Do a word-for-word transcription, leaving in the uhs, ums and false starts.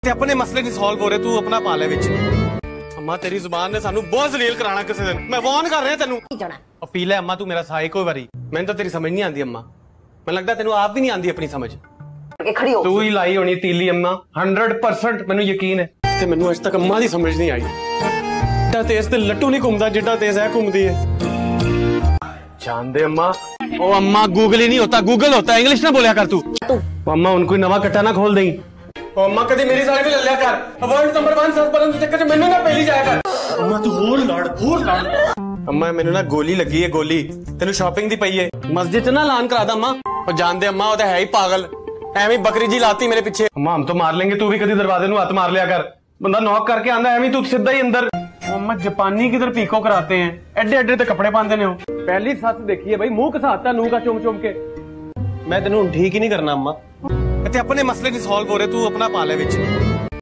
ਤੇ ਆਪਣੇ ਮਸਲੇ ਨਹੀਂ ਸੋਲਵ ਹੋ ਰਹੇ, ਤੂੰ ਆਪਣਾ ਪਾ ਲੈ ਵਿੱਚ। ਅੰਮਾ ਤੇਰੀ ਜ਼ੁਬਾਨ ਨੇ ਸਾਨੂੰ ਬਹੁਤ ਜ਼ਲੀਲ ਕਰਾਣਾ ਕਿਸੇ ਦਿਨ, ਮੈਂ ਵਾਰਨ ਕਰ ਰਿਹਾ ਤੈਨੂੰ। ਉਹ ਪੀ ਲੈ ਅੰਮਾ ਤੂੰ ਮੇਰਾ ਸਾਹ ਕੋਈ ਵਾਰੀ, ਮੈਨੂੰ ਤਾਂ ਤੇਰੀ ਸਮਝ ਨਹੀਂ ਆਉਂਦੀ ਅੰਮਾ, ਮੈਨੂੰ ਲੱਗਦਾ ਤੈਨੂੰ ਆਪ ਵੀ ਨਹੀਂ ਆਉਂਦੀ ਆਪਣੀ ਸਮਝ। ਖੜੀ ਹੋ ਤੂੰ ਹੀ ਲਾਈ ਹੋਣੀ ਤੀਲੀ ਅੰਮਾ, ਹੰਡਰਡ ਪਰਸੈਂਟ ਮੈਨੂੰ ਯਕੀਨ ਹੈ। ਤੇ ਮੈਨੂੰ ਅੱਜ ਤੱਕ ਅੰਮਾ ਦੀ ਸਮਝ ਨਹੀਂ ਆਈ, ਜਿੱਡਾ ਤੇਜ਼ ਤੇ ਲੱਟੂ ਨਹੀਂ ਘੁੰਮਦਾ ਜਿੱਡਾ ਤੇਜ਼ ਹੈ ਘੁੰਮਦੀ है। जानदे अम्मा, ओ अम्मा गूगल ही नहीं होता, गूगल होता है, इंग्लिश ना बोलिया कर तू। अम्मा उनको नवा कट्टा ना खोल दें। ओ अम्मा कभी मेरी साइड पे ले लिया कर, वर्ल्ड नंबर वन सब बलन चक्कर में मैंने ना पहली जाया कर। अम्मा तू होर लड़ होर लड़। अम्मा मैंने ना गोली लगी है, गोली तेन शॉपिंग दी पई है, मस्जिद च ना ऐलान करा दा अम्मा। और जानदे अम्मा वो तो है ही पागल, एवं बकरी जी लाती मेरे पीछे। अम्मा हम तो मार लेंगे, तू भी कभी दरवाजे नू हाथ मार लिया कर, बंदा नॉक करके आंदा एवं तू सीधा ही अंदर। अम्मा जापानी किधर पीको कराते हैं, एडे एडे तो कपड़े पाते ने। पहली सच देखी है भाई, मुंह घसाता नूह का चुम चुम के। मैं तेनू ठीक ही नहीं करना अम्मा, ते अपने मसले नहीं सॉल्व हो रहे, तू अपना पा ले विच।